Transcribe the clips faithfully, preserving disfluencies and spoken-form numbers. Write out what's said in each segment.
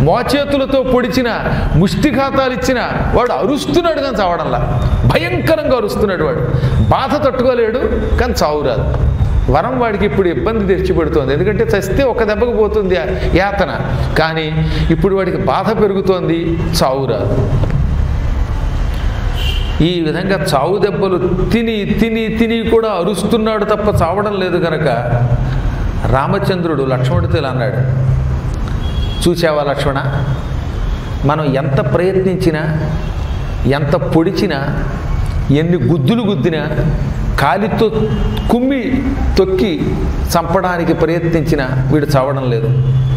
మోచేతులతో పొడిచిన ముష్టిఘాతాలు ఇచ్చిన వాడు అరుస్తున్నాడు కానీ చావడంలా. భయంకరంగా అరుస్తున్నాడు వాడు. బాధ తట్టుకోలేడు కానీ చావు రాదు. వరం వాడికి ఇప్పుడు ఇబ్బంది తెచ్చిపెడుతోంది. ఎందుకంటే చస్తే ఒక దెబ్బకు పోతుంది యాతన. కానీ ఇప్పుడు వాడికి బాధ పెరుగుతోంది, చావు రాదు. ఈ విధంగా చావు దెబ్బలు తిని తిని తిని కూడా అరుస్తున్నాడు తప్ప చావడం లేదు కనుక రామచంద్రుడు లక్ష్మణుడితో ఇలా అన్నాడు, చూసావా లక్ష్మణ, మనం ఎంత ప్రయత్నించినా, ఎంత పొడిచినా, ఎన్ని గుద్దులు గుద్దినా, కాలితో కుమ్మి తొక్కి చంపడానికి ప్రయత్నించినా వీడు చావడం లేదు.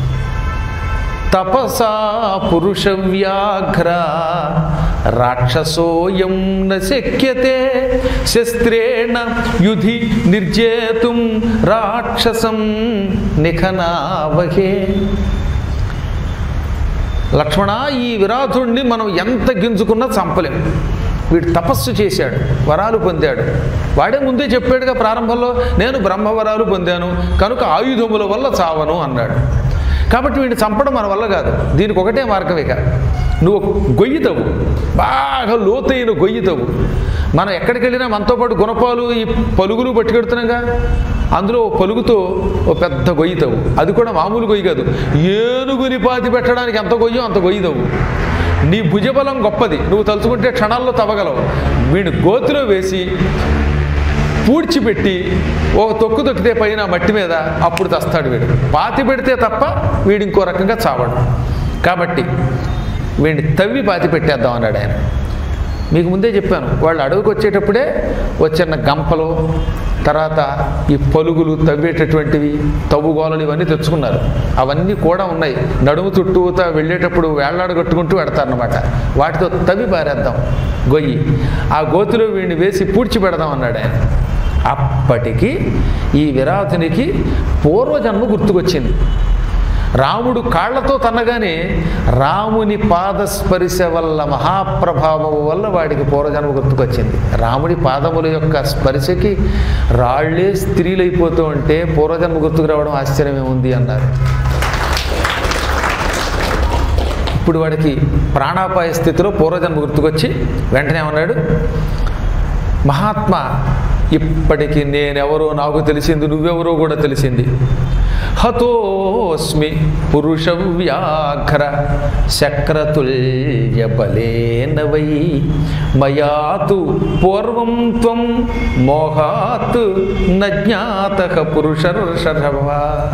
తపసా పురుష వ్యాఘ్ర రాక్షసోయం న శక్యతే శస్త్రేణ యుధి నిర్జేతుం రాక్షసం నిఖనావహే. లక్ష్మణ, ఈ విరాధుడిని మనం ఎంత గింజుకున్నా చంపలేం. వీడు తపస్సు చేశాడు, వరాలు పొందాడు. వాడే ముందే చెప్పాడుగా ప్రారంభంలో, నేను బ్రహ్మవరాలు పొందాను కనుక ఆయుధముల వల్ల చావను అన్నాడు. కాబట్టి వీడిని చంపడం మన వల్ల కాదు. దీనికి ఒకటే మార్గం, ఇక నువ్వు గొయ్యి తవ్వు, బాగా లోతైన గొయ్యి తవ్వు. మనం ఎక్కడికి వెళ్ళినా మనతో పాటు గుణపాలు ఈ పలుగులు పట్టుకెడుతున్నాగా, అందులో పలుగుతో ఓ పెద్ద గొయ్యి తవ్వు. అది కూడా మామూలు గొయ్యి కాదు, ఏనుగుని పాతి పెట్టడానికి ఎంత గొయ్యో అంత గొయ్యి తవ్వు. నీ భుజబలం గొప్పది, నువ్వు తలుచుకుంటే క్షణాల్లో తవ్వగలవు. వీడిని గోతిలో వేసి పూడ్చిపెట్టి ఓ తొక్కు తొక్కితే పైన మట్టి మీద, అప్పుడు తస్తాడు వీడు. పాతి పెడితే తప్ప వీడు ఇంకో రకంగా చావడు. కాబట్టి వీడిని తవ్వి పాతి పెట్టేద్దాం అన్నాడు ఆయన. మీకు ముందే చెప్పాను, వాళ్ళు అడవికి వచ్చేటప్పుడే వచ్చిన గంపలు, తర్వాత ఈ పలుగులు తవ్వేటటువంటివి, తవ్వుగోళలు ఇవన్నీ తెచ్చుకున్నారు. అవన్నీ కూడా ఉన్నాయి. నడుము చుట్టూతా వెళ్ళేటప్పుడు వేళ్లాడగొట్టుకుంటూ వెడతారనమాట. వాటితో తవ్వి పారేద్దాం గొయ్యి, ఆ గోతిలో వీడిని వేసి పూడ్చి పెడదాం అన్నాడు ఆయన. అప్పటికి ఈ విరాధునికి పూర్వజన్మ గుర్తుకొచ్చింది. రాముడు కాళ్లతో తన్నగానే రాముని పాదస్పర్శ వల్ల, మహాప్రభావం వల్ల వాడికి పూర్వజన్మ గుర్తుకొచ్చింది. రాముడి పాదముల యొక్క స్పర్శకి రాళ్లే స్త్రీలైపోతూ ఉంటే పూర్వజన్మ గుర్తుకు రావడం ఆశ్చర్యమే ఉంది అన్నారు. ఇప్పుడు వాడికి ప్రాణాపాయ స్థితిలో పూర్వజన్మ గుర్తుకొచ్చి వెంటనే అన్నాడు, మహాత్మా, ఇప్పటికి నేనెవరో నాకు తెలిసింది, నువ్వెవరో కూడా తెలిసింది. హతోస్మి పురుష వ్యాఘ్ర శక్రతుల్య బలేన వై మయాతు పూర్వం త్వం మోహాత్ నజ్ఞాతః పురుషర్షభవ.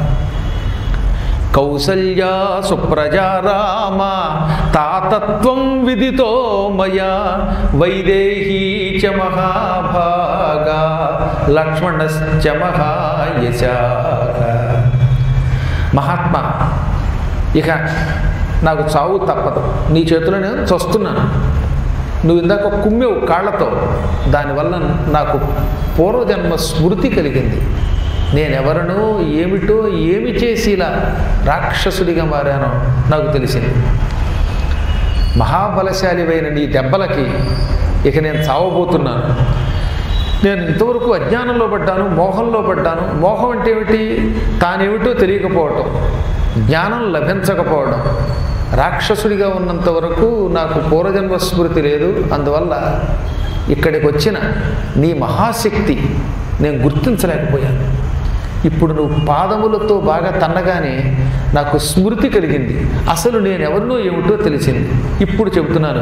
కౌసల్యా సుప్రజా రామ తాతత్వం విదితో మయా వైదేహీ చ మహాభాగా లక్ష్మణశ్చ మహాయశాః. మహాత్మా, ఇక నాకు చావు తప్పదు. నీ చేతిలో నేను చస్తున్నాను. నువ్వు ఇందాక కుమ్మెవు కాళ్లతో, దానివల్ల నాకు పూర్వజన్మ స్మృతి కలిగింది. నేనెవరనో, ఏమిటో, ఏమి చేసి ఇలా రాక్షసుడిగా మారానో నాకు తెలిసింది. మహాబలశాలివైన నీ దెబ్బలకి ఇక నేను చావబోతున్నాను. నేను ఇంతవరకు అజ్ఞానంలో పడ్డాను, మోహంలో పడ్డాను. మోహం అంటే ఏమిటి? తానేమిటో తెలియకపోవటం, జ్ఞానం లభించకపోవడం. రాక్షసుడిగా ఉన్నంత వరకు నాకు పూర్వజన్మ స్మృతి లేదు. అందువల్ల ఇక్కడికి వచ్చిన నీ మహాశక్తి నేను గుర్తించలేకపోయాను. ఇప్పుడు నువ్వు పాదములతో బాగా తన్నగానే నాకు స్మృతి కలిగింది. అసలు నేను ఎవరినో ఏమిటో తెలిసింది. ఇప్పుడు చెబుతున్నాను,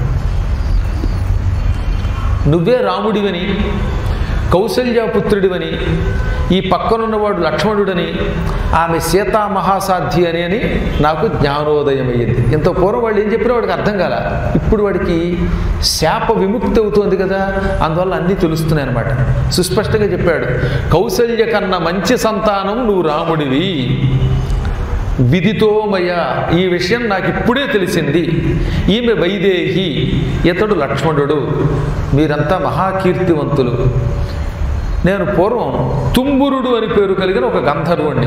నువ్వే రాముడివని, కౌసల్యాపుత్రుడివని, ఈ పక్కనున్నవాడు లక్ష్మణుడని, ఆమె సీతామహాసాధ్వి అని అని నాకు జ్ఞానోదయం అయ్యింది. ఇంత పూర్వం వాళ్ళు ఏం చెప్పినా వాడికి అర్థం కాల. ఇప్పుడు వాడికి శాప విముక్తి అవుతుంది కదా, అందువల్ల అన్నీ తెలుస్తున్నాయి అన్నమాట. సుస్పష్టంగా చెప్పాడు, కౌసల్య కన్నా మంచి సంతానం నువ్వు రాముడివి. విదితోమయ, ఈ విషయం నాకు ఇప్పుడే తెలిసింది. ఈమె వైదేహి, ఇతడు లక్ష్మణుడు. మీరంతా మహాకీర్తివంతులు. నేను పూర్వం తుంబురుడు అని పేరు కలిగిన ఒక గంధర్వుణ్ణి.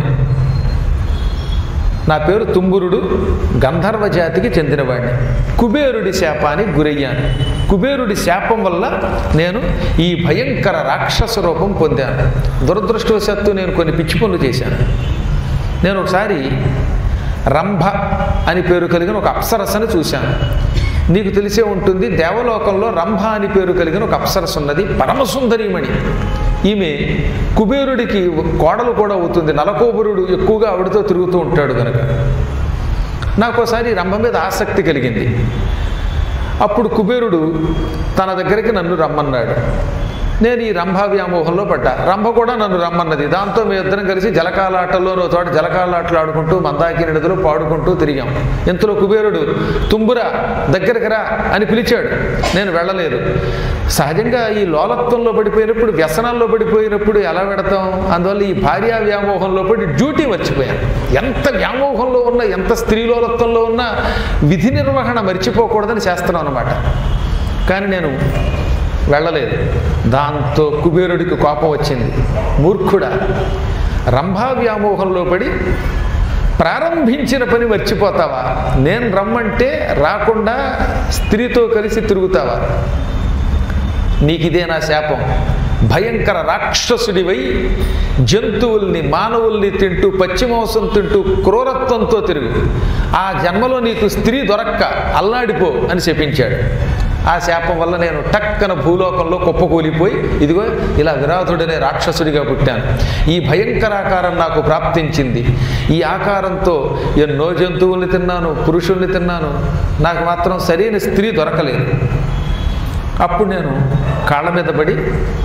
నా పేరు తుంబురుడు, గంధర్వ జాతికి చెందినవాడిని. కుబేరుడి శాపానికి గురయ్యాను. కుబేరుడి శాపం వల్ల నేను ఈ భయంకర రాక్షస రూపం పొందాను. దురదృష్టవశాత్తు నేను కొన్ని పిచ్చి పనులు చేశాను. నేను ఒకసారి రంభ అని పేరు కలిగిన ఒక అప్సరసని చూశాను. నీకు తెలిసే ఉంటుంది, దేవలోకంలో రంభ అని పేరు కలిగిన ఒక అప్సరస ఉన్నది, పరమసుందరీమణి. ఈమె కుబేరుడికి కోడలు కూడా అవుతుంది. నలకోబరుడు ఎక్కువగా ఆవిడతో తిరుగుతూ ఉంటాడు కనుక నాకోసారి రంభ మీద ఆసక్తి కలిగింది. అప్పుడు కుబేరుడు తన దగ్గరికి నన్ను రమ్మన్నాడు. నేను ఈ రంభ వ్యామోహంలో పడ్డా. రంభ కూడా నన్ను రమ్మన్నది. దాంతో మేము ఇద్దరం కలిసి జలకాలాటల్లో చోట జలకాలాటలు ఆడుకుంటూ మందాకిని నదిలో పాడుకుంటూ తిరిగాం. ఇంతలో కుబేరుడు తుంబురా దగ్గరికి రా అని పిలిచాడు. నేను వెళ్ళలేదు. సహజంగా ఈ లోలత్వంలో పడిపోయినప్పుడు, వ్యసనాల్లో పడిపోయినప్పుడు ఎలా పెడతాం? అందువల్ల ఈ భార్యా వ్యామోహంలో పడి డ్యూటీ మర్చిపోయాను. ఎంత వ్యామోహంలో ఉన్నా, ఎంత స్త్రీలోలత్వంలో ఉన్నా విధి నిర్వహణ మర్చిపోకూడదని చేస్తున్నాం అన్నమాట. కానీ నేను వెళ్ళలేదు. దాంతో కుబేరుడికి కోపం వచ్చింది. మూర్ఖుడా, రంభా వ్యామోహంలో పడి ప్రారంభించిన పని మర్చిపోతావా? నేను రమ్మంటే రాకుండా స్త్రీతో కలిసి తిరుగుతావా? నీకిదే నా శాపం. భయంకర రాక్షసుడివై జంతువుల్ని మానవుల్ని తింటూ పశ్చిమాంసం తింటూ క్రూరత్వంతో తిరుగు. ఆ జన్మలో నీకు స్త్రీ దొరక్క అల్లాడిపో అని శపించాడు. ఆ శాపం వల్ల నేను టక్కన భూలోకంలో కుప్పకూలిపోయి ఇదిగో ఇలా విరాధుడనే రాక్షసుడిగా పుట్టాను. ఈ భయంకరాకారం నాకు ప్రాప్తించింది. ఈ ఆకారంతో ఎన్నో జంతువుల్ని తిన్నాను, పురుషుల్ని తిన్నాను. నాకు మాత్రం సరైన స్త్రీ దొరకలేదు. అప్పుడు నేను కాళ్ళ మీద పడి,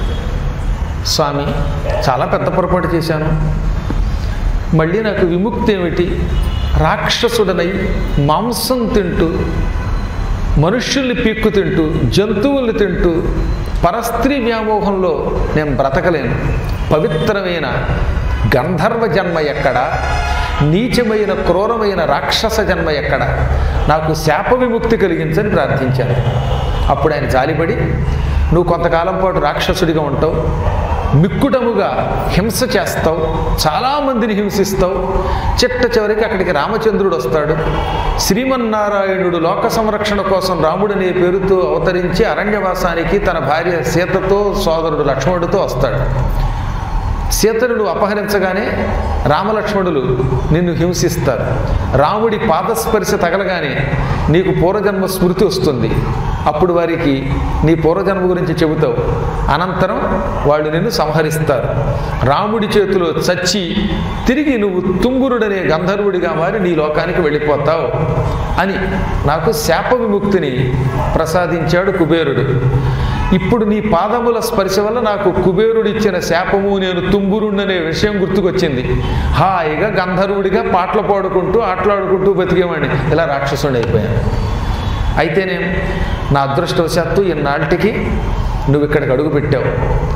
స్వామి చాలా పెద్ద పొరపాటు చేశాను. మళ్ళీ నాకు విముక్తి ఏమిటి? రాక్షసుడనై మాంసం తింటూ, మనుష్యుల్ని పీక్కు తింటూ, జంతువుల్ని తింటూ పరస్త్రీ వ్యామోహంలో నేను బ్రతకలేను. పవిత్రమైన గంధర్వ జన్మ ఎక్కడ? నీచమైన క్రూరమైన రాక్షస జన్మ ఎక్కడ? నాకు శాప విముక్తి కలిగించని ప్రార్థించాను. అప్పుడు ఆయన జాలిపడి, నువ్వు కొంతకాలం పాటు రాక్షసుడిగా ఉంటావు, మిక్కుటముగా హింస చేస్తావు, చాలామందిని హింసిస్తావు. చిట్ట చివరికి అక్కడికి రామచంద్రుడు వస్తాడు. శ్రీమన్నారాయణుడు లోక సంరక్షణ కోసం రాముడనే పేరుతో అవతరించి అరణ్యవాసానికి తన భార్య సీతతో సోదరుడు లక్ష్మణుడితో వస్తాడు. సీతను నువ్వు అపహరించగానే రామలక్ష్మణులు నిన్ను హింసిస్తారు. రాముడి పాదస్పర్శ తగలగానే నీకు పూర్వజన్మ స్మృతి వస్తుంది. అప్పుడు వారికి నీ పూర్వజన్మ గురించి చెబుతావు. అనంతరం వాళ్ళు నిన్ను సంహరిస్తారు. రాముడి చేతిలో చచ్చి తిరిగి నువ్వు తుంగురుడనే గంధర్వుడిగా మారి నీ లోకానికి వెళ్ళిపోతావు అని నాకు శాప విముక్తిని ప్రసాదించాడు కుబేరుడు. ఇప్పుడు నీ పాదముల స్పర్శ వల్ల నాకు కుబేరుడిచ్చిన శాపము, నేను తుంగురుడనే విషయం గుర్తుకొచ్చింది. హాయిగా గంధర్వుడిగా పాటలు పాడుకుంటూ ఆటలాడుకుంటూ బతికేవాడిని. ఇలా రాక్షసుడు అయిపోయాను. అయితేనే నా అదృష్టవశాత్తు ఇన్నాళ్ళకి నువ్వు ఇక్కడికి అడుగు పెట్టావు.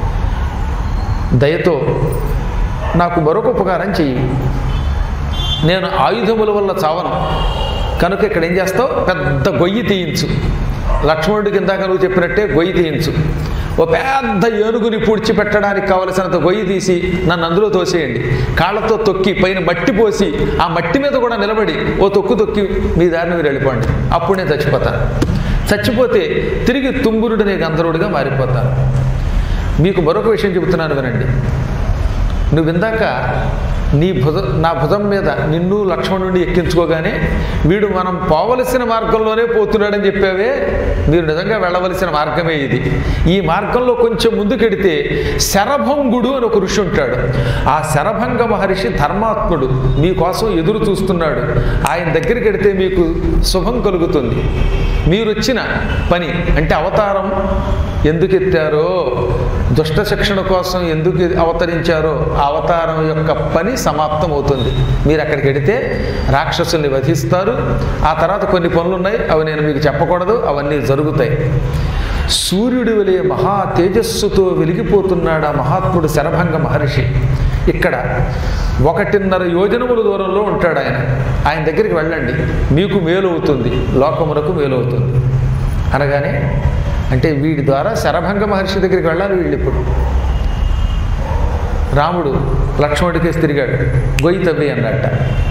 దయతో నాకు మరొక ఉపకారం చెయ్యి. నేను ఆయుధముల వల్ల చావను కనుక ఇక్కడ ఏం చేస్తావు? పెద్ద గొయ్యి తీయించు. లక్ష్మణుడికి ఇందాక నువ్వు చెప్పినట్టే గొయ్యి తీయించు. ఓ పెద్ద ఏనుగుని పూడ్చిపెట్టడానికి కావలసినంత గొయ్యి తీసి నన్ను అందులో తోసేయండి. కాళ్ళతో తొక్కి పైన మట్టి పోసి ఆ మట్టి మీద కూడా నిలబడి ఓ తొక్కు తొక్కి మీ దారిని మీరు వెళ్ళిపోండి. అప్పుడు నేను చచ్చిపోతాను. చచ్చిపోతే తిరిగి తుంగురుడనే గంధర్వుడిగా మారిపోతాను. మీకు మరొక విషయం చెబుతున్నాను వినండి. నువ్వు ఇందాక నీ భుజ నా భుజం మీద నిన్ను లక్ష్మణుడిని ఎక్కించుకోగానే వీడు మనం పోవలసిన మార్గంలోనే పోతున్నాడని చెప్పావే, మీరు నిజంగా వెళ్ళవలసిన మార్గమే ఇది. ఈ మార్గంలో కొంచెం ముందుకెడితే శరభంగుడు అని ఒక ఋషి ఉంటాడు. ఆ శరభంగ మహర్షి ధర్మాత్ముడు, మీకోసం ఎదురు చూస్తున్నాడు. ఆయన దగ్గరికి వెడితే మీకు శుభం కలుగుతుంది. మీరు వచ్చిన పని అంటే అవతారం ఎందుకు ఎత్తారో, దుష్ట శిక్షణ కోసం ఎందుకు అవతరించారో ఆ అవతారం యొక్క పని సమాప్తం అవుతుంది. మీరు అక్కడికి వెడితే రాక్షసుల్ని వధిస్తారు. ఆ తర్వాత కొన్ని పనులు ఉన్నాయి, అవి నేను మీకు చెప్పకూడదు, అవన్నీ జరుగుతాయి. సూర్యుడి వలె మహా తేజస్సుతో వెలిగిపోతున్నాడు ఆ మహాత్ముడు శరభంగ మహర్షి. ఇక్కడ ఒకటిన్నర యోజనముల దూరంలో ఉంటాడు ఆయన. ఆయన దగ్గరికి వెళ్ళండి, మీకు మేలు అవుతుంది, లోకములకు మేలు అవుతుంది అనగానే, అంటే వీడి ద్వారా శరభంగ మహర్షి దగ్గరికి వెళ్ళాలి వీళ్ళు. ఇప్పుడు రాముడు లక్ష్మణుడికేసి తిరిగాడు, గొయ్యి తవ్వి అన్నట్ట.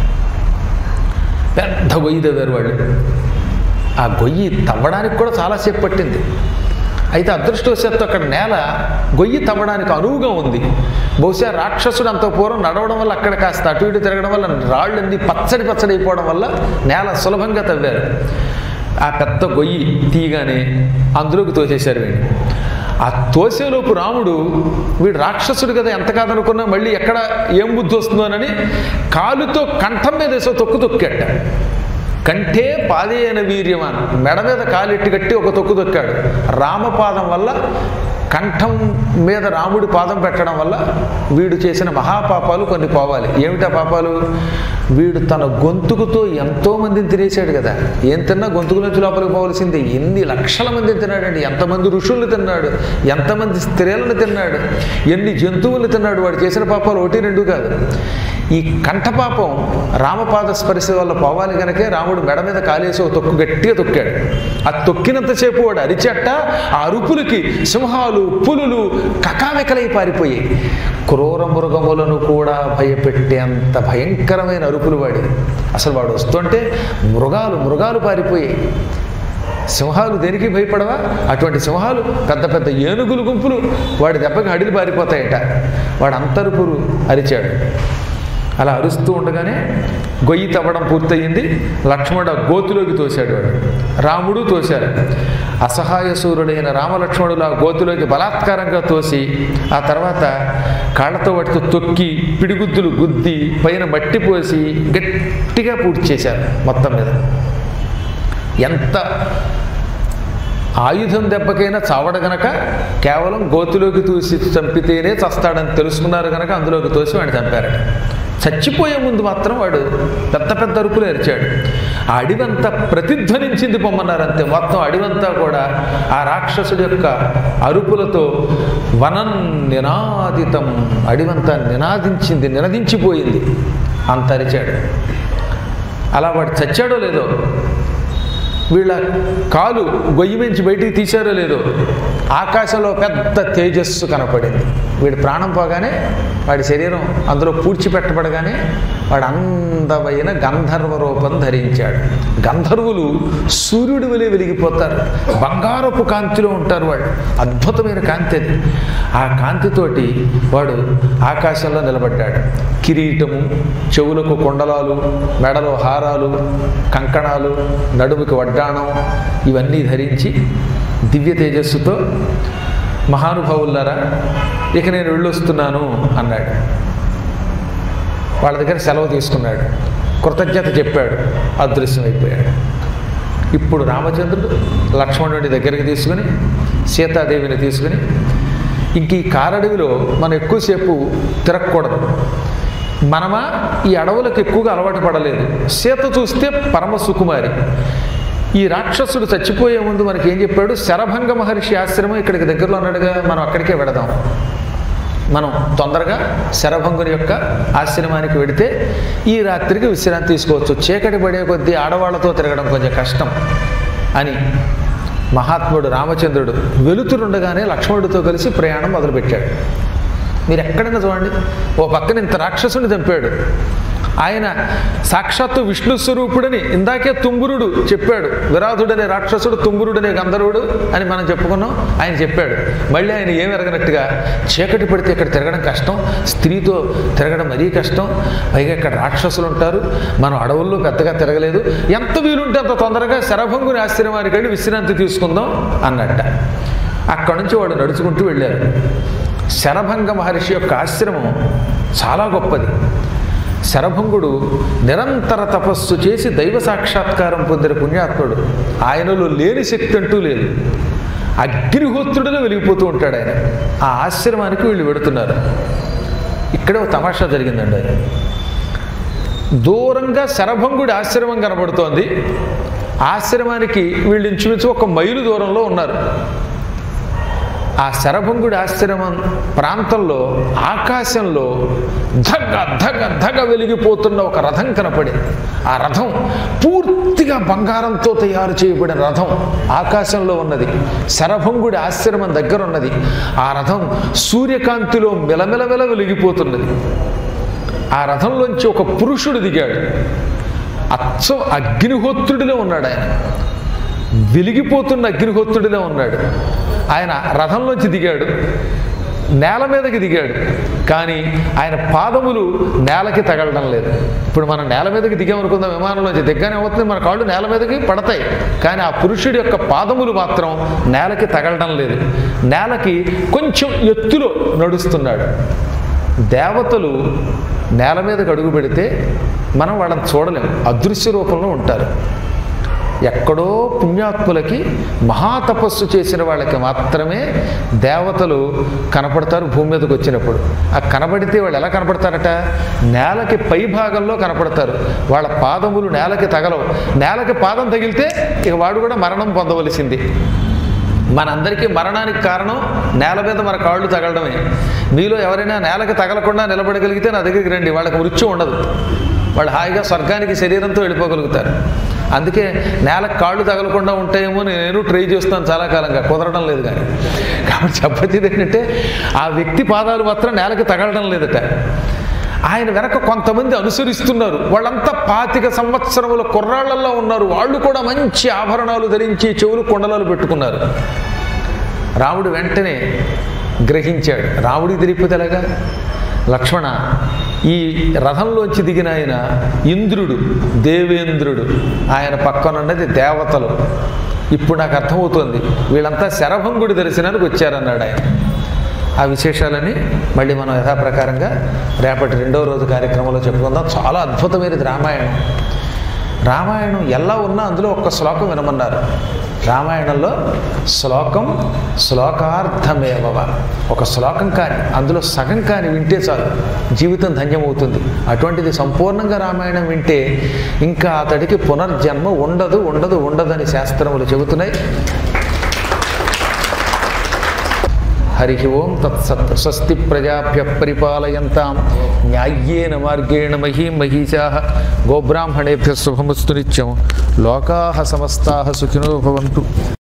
పెద్ద గొయ్యి తవ్వారు వాళ్ళు. ఆ గొయ్యి తవ్వడానికి కూడా చాలాసేపు పట్టింది. అయితే అదృష్టవశాత్తు అక్కడ నేల గొయ్యి తవ్వడానికి అనువుగా ఉంది. బహుశా రాక్షసుడు అంత పూర్వం నడవడం వల్ల అక్కడ కాస్త అటు ఇటు తిరగడం వల్ల రాళ్ళన్నీ పచ్చడి పచ్చడి అయిపోవడం వల్ల నేల సులభంగా తవ్వారు. ఆ పెద్ద గొయ్యి తీయగానే అందులోకి తోసేశారు వీడు. ఆ తోసేలోపు రాముడు వీడు రాక్షసుడు కదా ఎంత కాదనుకున్నా మళ్ళీ ఎక్కడ ఏం బుద్ధి వస్తుందోనని కాలుతో కంఠం మీద వేసో తొక్కు తొక్కాట. కంఠే పాదేన వీర్యమాన్, మెడ మీద కాలెట్టి కట్టి ఒక తొక్కు తొక్కాడు. రామపాదం వల్ల కంఠం మీద రాముడి పాదం పెట్టడం వల్ల వీడు చేసిన మహాపాపాలు కొన్ని పోవాలి. ఏమిటా పాపాలు? వీడు తన గొంతుకుతో ఎంతో మందిని తినేశాడు కదా. ఏం తిన్నా గొంతుకు నుంచి లోపలికి పోవలసింది. ఎన్ని లక్షల మందిని తిన్నాడండి. ఎంతమంది ఋషుల్ని తిన్నాడు, ఎంతమంది స్త్రీలను తిన్నాడు, ఎన్ని జంతువుల్ని తిన్నాడు. వాడు చేసిన పాపాలు ఒకటి రెండు కాదు. ఈ కంఠపాపం రామపాద స్పర్శ వల్ల పోవాలి కనుకే రాముడు మెడ మీద కాలేసి ఒక తొక్కు గట్టిగా తొక్కాడు. ఆ తొక్కినంతసేపు వాడు అరిచెట్ట ఆ అరుపులకి సింహాలు పులులు కకావికలై పారిపోయాయి. క్రూర మృగములను కూడా భయపెట్టేంత భయంకరమైన అరుపులు వాడి. అసలు వాడు వస్తుంటే మృగాలు మృగాలు పారిపోయాయి. సింహాలు దేనికి భయపడవా? అటువంటి సింహాలు పెద్ద పెద్ద ఏనుగులు గుంపులు వాడి దెబ్బకి అడిలి పారిపోతాయట. వాడు అంతరుపురు అరిచాడు. అలా అరుస్తూ ఉండగానే గొయ్యి తవ్వడం పూర్తయింది. లక్ష్మణుడు గోతులోకి తోశాడు. వాడు రాముడు తోశారు. అసహాయ సూర్యుడైన రామలక్ష్మణులు ఆ గోతులోకి బలాత్కారంగా తోసి ఆ తర్వాత కాళ్ళతో వాటితో తొక్కి పిడిగుద్దులు గుద్ది పైన మట్టి పోసి గట్టిగా పూర్తి చేశారు. మొత్తం మీద ఎంత ఆయుధం దెబ్బకైనా చావడ గనక కేవలం గోతులోకి తోసి చంపితేనే చస్తాడని తెలుసుకున్నారు కనుక అందులోకి తోసి వాడిని చంపారట. చచ్చిపోయే ముందు మాత్రం వాడు పెద్ద పెద్ద అరుపులు అరిచాడు. ఆ అడివంతా ప్రతిధ్వనించింది పొమ్మన్నారు అంతే. మొత్తం అడివంతా కూడా ఆ రాక్షసుడి యొక్క అరుపులతో వనం నినాదితం, అడివంతా నినాదించింది, నినదించిపోయింది. అంత అరిచాడు. అలా వాడు చచ్చాడో లేదో, వీళ్ళ కాలు గొయ్యి నుంచి బయటికి తీశారో లేదో, ఆకాశంలో పెద్ద తేజస్సు కనపడింది. వీడి ప్రాణం పోగానే వాడి శరీరం అందులో పూడ్చిపెట్టబడగానే వాడు అందమైన గంధర్వ రూపం ధరించాడు. గంధర్వులు సూర్యుడి వలె వెలిగిపోతారు. బంగారపు కాంతిలో ఉంటారు వాళ్ళు. అద్భుతమైన కాంతి అది. ఆ కాంతితోటి వాడు ఆకాశంలో నిలబడ్డాడు. కిరీటము, చెవులకు కొండలాలు, మెడలో హారాలు, కంకణాలు, నడుముకి వడ్డాణం ఇవన్నీ ధరించి దివ్య తేజస్సుతో మహానుభావులారా ఇక నేను వెళ్ళొస్తున్నాను అన్నాడు. వాళ్ళ దగ్గర సెలవు తీసుకున్నాడు. కృతజ్ఞత చెప్పాడు. అదృశ్యమైపోయాడు. ఇప్పుడు రామచంద్రుడు లక్ష్మణుడి దగ్గరికి తీసుకుని సీతాదేవిని తీసుకుని ఇంక ఈ కారడవిలో మనం ఎక్కువసేపు తిరగకూడదు. మనమా ఈ అడవులకు ఎక్కువగా అలవాటు పడలేదు. సీత చూస్తే పరమ సుకుమారి. ఈ రాక్షసుడు చచ్చిపోయే ముందు మనకి ఏం చెప్పాడు? శరభంగ మహర్షి ఆశ్రమం ఇక్కడికి దగ్గరలో ఉన్నాడుగా, మనం అక్కడికే వెడదాం. మనం తొందరగా శరభంగుని యొక్క ఆశ్రమానికి వెడితే ఈ రాత్రికి విశ్రాంతి తీసుకోవచ్చు. చీకటి పడే కొద్దీ ఆడవాళ్లతో తిరగడం కొంచెం కష్టం అని మహాత్ముడు రామచంద్రుడు వెలుతురుండగానే లక్ష్మణుడితో కలిసి ప్రయాణం మొదలుపెట్టాడు. మీరు ఎక్కడైనా చూడండి, ఓ పక్కన ఇంత రాక్షసుని చంపాడు. ఆయన సాక్షాత్తు విష్ణు స్వరూపుడని ఇందాకే తుంబురుడు చెప్పాడు. విరాధుడనే రాక్షసుడు, తుంబురుడనే గంధర్వుడు అని మనం చెప్పుకున్నాం. ఆయన చెప్పాడు. మళ్ళీ ఆయన ఏమి ఎరగనట్టుగా చీకటి పడితే ఇక్కడ తిరగడం కష్టం, స్త్రీతో తిరగడం మరీ కష్టం, పైగా ఇక్కడ రాక్షసులు ఉంటారు, మనం అడవుల్లో పెద్దగా తిరగలేదు, ఎంత వీలుంటే అంత తొందరగా శరభంగుని ఆశ్రమానికి వెళ్ళి విశ్రాంతి తీసుకుందాం అన్నట్ట. అక్కడి నుంచి వాడు నడుచుకుంటూ వెళ్ళారు. శరభంగ మహర్షి యొక్క ఆశ్రమం చాలా గొప్పది. శరభంగుడు నిరంతర తపస్సు చేసి దైవ సాక్షాత్కారం పొందిన పుణ్యాత్ముడు. ఆయనలో లేని శక్తి అంటూ లేదు. అగ్నిహోత్రుడిలో వెలిగిపోతూ ఉంటాడు ఆయన. ఆ ఆశ్రమానికి వీళ్ళు వెడుతున్నారు. ఇక్కడే ఒక తమాషా జరిగిందండి. దూరంగా శరభంగుడి ఆశ్రమం కనబడుతోంది. ఆశ్రమానికి వీళ్ళు ఇంచుమించు ఒక మైలు దూరంలో ఉన్నారు. ఆ శరభంగుడి ఆశ్రమం ప్రాంతంలో ఆకాశంలో ధగ ధగ ధగ వెలిగిపోతున్న ఒక రథం కనపడింది. ఆ రథం పూర్తిగా బంగారంతో తయారు చేయబడిన రథం ఆకాశంలో ఉన్నది. శరభంగుడి ఆశ్రమం దగ్గర ఉన్నది. ఆ రథం సూర్యకాంతిలో మెలమెలమెల వెలిగిపోతున్నది. ఆ రథంలోంచి ఒక పురుషుడు దిగాడు. అచ్చం అగ్నిహోత్రుడిలో ఉన్నాడు. ఆయన వెలిగిపోతున్న అగ్నిహోత్రుడిలో ఉన్నాడు. ఆయన రథంలోంచి దిగాడు, నేల మీదకి దిగాడు, కానీ ఆయన పాదములు నేలకి తగలడం లేదు. ఇప్పుడు మనం నేల మీదకి దిగామనుకుందాం, విమానంలోంచి దిగ్గానే అవుతుంది, మన కాళ్ళు నేల మీదకి పడతాయి, కానీ ఆ పురుషుడి యొక్క పాదములు మాత్రం నేలకి తగలడం లేదు. నేలకి కొంచెం ఎత్తులో నడుస్తున్నాడు. దేవతలు నేల మీదకి అడుగు పెడితే మనం వాళ్ళని చూడలేము, అదృశ్య రూపంలో ఉంటారు. ఎక్కడో పుణ్యాత్ములకి మహాతపస్సు చేసిన వాళ్ళకి మాత్రమే దేవతలు కనపడతారు భూమి మీదకి వచ్చినప్పుడు. ఆ కనబడితే వాళ్ళు ఎలా కనపడతారట, నేలకి పై భాగంలో కనపడతారు. వాళ్ళ పాదములు నేలకి తగలవు. నేలకి పాదం తగిలితే ఇక వాడు కూడా మరణం పొందవలసింది. మనందరికీ మరణానికి కారణం నేల మీద మన కాళ్ళు తగలడమే. మీలో ఎవరైనా నేలకి తగలకుండా నిలబడగలిగితే నా దగ్గరికి రండి, వాళ్ళకి మృత్యు ఉండదు, వాళ్ళు హాయిగా స్వర్గానికి శరీరంతో వెళ్ళిపోగలుగుతారు. అందుకే నేలకు కాళ్ళు తగలకుండా ఉంటాయేమో నేను ట్రై చేస్తున్నాను చాలా కాలంగా, కుదరడం లేదు. కానీ కాబట్టి చెప్పేది ఏంటంటే ఆ వ్యక్తి పాదాలు మాత్రం నేలకి తగలడం లేదట. ఆయన వెనక కొంతమంది అనుసరిస్తున్నారు, వాళ్ళంతా పాతిక సంవత్సరముల కుర్రాళ్లలో ఉన్నారు. వాళ్ళు కూడా మంచి ఆభరణాలు ధరించి చెవులు కొండలాలు పెట్టుకున్నారు. రాముడు వెంటనే గ్రహించాడు, రాముడికి తెలియకపోతే ఎలాగా? లక్ష్మణ, ఈ రథంలోంచి దిగిన ఆయన ఇంద్రుడు, దేవేంద్రుడు, ఆయన పక్కనున్నది దేవతలు. ఇప్పుడు నాకు అర్థమవుతుంది, వీళ్ళంతా శరభంగుడి దర్శనానికి వచ్చారన్నాడు ఆయన. ఆ విశేషాలని మళ్ళీ మనం యథాప్రకారంగా రేపటి రెండవ రోజు కార్యక్రమంలో చెప్పుకుందాం. చాలా అద్భుతమైనది రామాయణం. రామాయణం ఎలా ఉన్నా అందులో ఒక్క శ్లోకం వినమన్నారు. రామాయణంలో శ్లోకం శ్లోకార్థమేవ, ఒక శ్లోకం కానీ అందులో సగం కానీ వింటే చాలు జీవితం ధన్యమవుతుంది. అటువంటిది సంపూర్ణంగా రామాయణం వింటే ఇంకా అతడికి పునర్జన్మ ఉండదు ఉండదు ఉండదని శాస్త్రములు చెబుతున్నాయి. హరి ఓం తత్సత్. స్వస్తి ప్రజాభ్య పరిపాలయంతాం న్యాయ్యేన మార్గేణ మహీం మహీషాః గోబ్రాహ్మణేభ్యః శుభమస్తు నిత్యం. లోకాః సమస్తాః సుఖినో భవంతు.